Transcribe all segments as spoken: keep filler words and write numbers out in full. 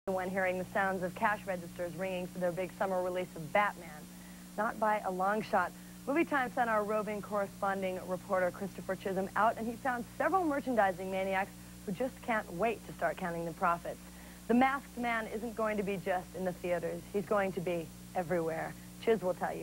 when hearing the sounds of cash registers ringing for their big summer release of Batman. Not by a long shot. Movie Time sent our roving corresponding reporter Christopher Chisholm out, and he found several merchandising maniacs who just can't wait to start counting the profits. The Masked Man isn't going to be just in the theaters. He's going to be everywhere. Chiz will tell you.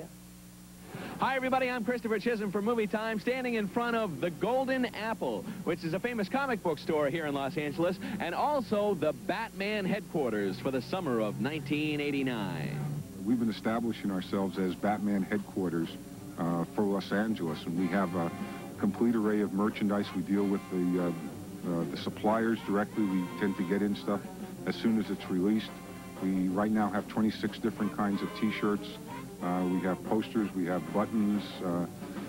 Hi, everybody. I'm Christopher Chisholm for Movie Time, standing in front of the Golden Apple, which is a famous comic book store here in Los Angeles, and also the Batman headquarters for the summer of nineteen eighty-nine. We've been establishing ourselves as Batman headquarters uh, for Los Angeles, and we have a complete array of merchandise. We deal with the, uh, uh, the suppliers directly. We tend to get in stuff as soon as it's released. We right now have twenty-six different kinds of T-shirts. Uh, we have posters, we have buttons, uh,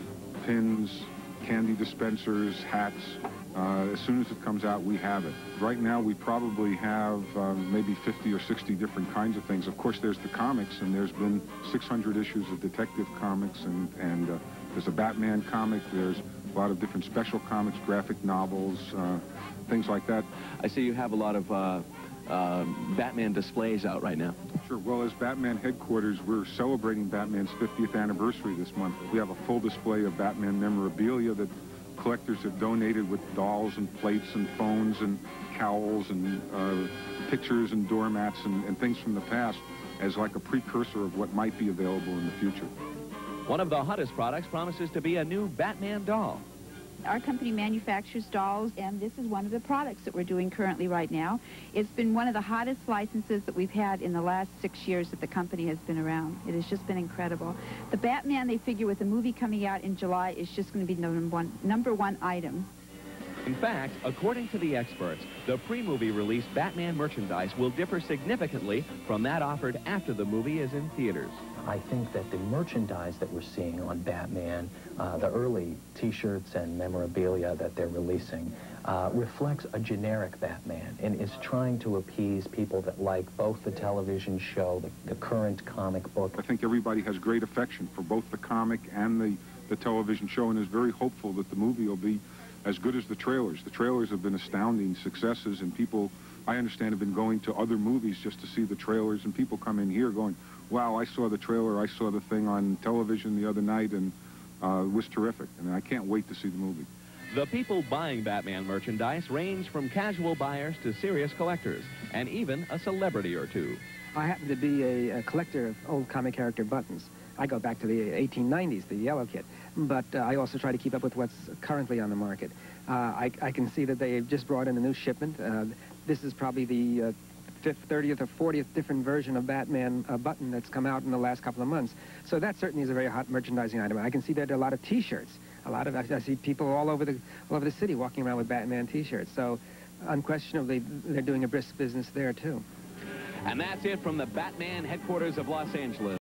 pins, candy dispensers, hats. Uh, as soon as it comes out, we have it. Right now, we probably have uh, maybe fifty or sixty different kinds of things. Of course, there's the comics, and there's been six hundred issues of Detective Comics, and, and uh, there's a Batman comic, there's a lot of different special comics, graphic novels, uh, things like that. I see you have a lot of uh, uh, Batman displays out right now. Sure. Well, as Batman headquarters, we're celebrating Batman's fiftieth anniversary this month. We have a full display of Batman memorabilia that collectors have donated, with dolls and plates and phones and cowls and uh, pictures and doormats and, and things from the past as like a precursor of what might be available in the future. One of the hottest products promises to be a new Batman doll. Our company manufactures dolls, and this is one of the products that we're doing currently right now. It's been one of the hottest licenses that we've had in the last six years that the company has been around. It has just been incredible. The Batman, they figure with the movie coming out in July, is just going to be the number one, number one item. In fact, according to the experts, the pre-movie release Batman merchandise will differ significantly from that offered after the movie is in theaters. I think that the merchandise that we're seeing on Batman, uh, the early T-shirts and memorabilia that they're releasing, uh, reflects a generic Batman and is trying to appease people that like both the television show, the, the current comic book. I think everybody has great affection for both the comic and the, the television show, and is very hopeful that the movie will be as good as the trailers. The trailers have been astounding successes, and people, I understand, have been going to other movies just to see the trailers, and people come in here going, wow, I saw the trailer, I saw the thing on television the other night, and uh, it was terrific, and I can't wait to see the movie. The people buying Batman merchandise range from casual buyers to serious collectors, and even a celebrity or two. I happen to be a, a collector of old comic character buttons. I go back to the eighteen nineties, the yellow kit, but uh, I also try to keep up with what's currently on the market. Uh, I, I can see that they've just brought in a new shipment. Uh, this is probably the uh, fifth, thirtieth, or fortieth different version of Batman uh, button that's come out in the last couple of months. So that certainly is a very hot merchandising item. I can see that there are a lot of T-shirts. A lot of I, I see people all over the all over the city walking around with Batman T-shirts. So unquestionably, they're doing a brisk business there too. And that's it from the Batman headquarters of Los Angeles.